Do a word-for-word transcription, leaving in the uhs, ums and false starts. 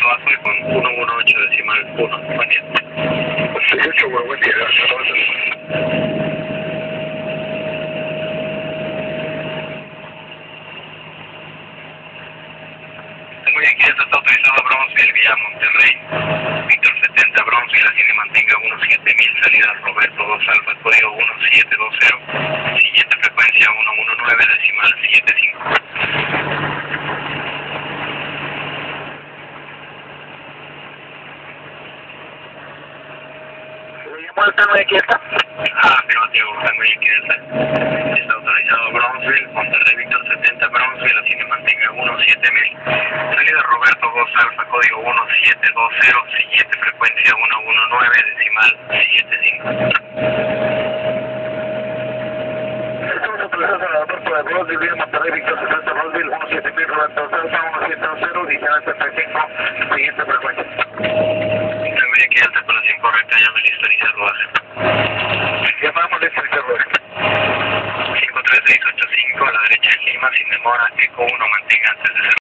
Cielo Azul con ciento dieciocho decimal uno. Buen día. dieciocho, bueno, buen día, gracias. Muy bien, ¿quién está autorizado a Brownsville vía Monterrey? Víctor setenta, Brownsville, así le mantenga diecisiete mil, salida Roberto dos Alfa, código uno siete dos cero, siguiente frecuencia ciento diecinueve, decimal setenta y cinco. ¿Cómo está muy quieta? Ah, afirmativo, está muy quieta. Está autorizado Brownsville, Monterrey, Víctor setenta, Brownsville, así le mantenga diecisiete mil. Salida Roberto dos Alfa, código uno siete dos cero, siguiente frecuencia ciento diecinueve, decimal setenta y cinco. Estamos autorizados en el aeropuerto de Brownsville, vía Monterrey, Víctor setenta, Brownsville, diecisiete mil, Roberto dos Alfa, uno siete dos cero, diecinueve setenta y cinco, siguiente frecuencia. Está muy quieta, con la cien correcta, ya me listo, iniciar lo hace. Llamamos de Servicio Roberto. cinco tres seis ocho cinco, a la derecha en Lima, sin demora, Eco uno, mantenga antes de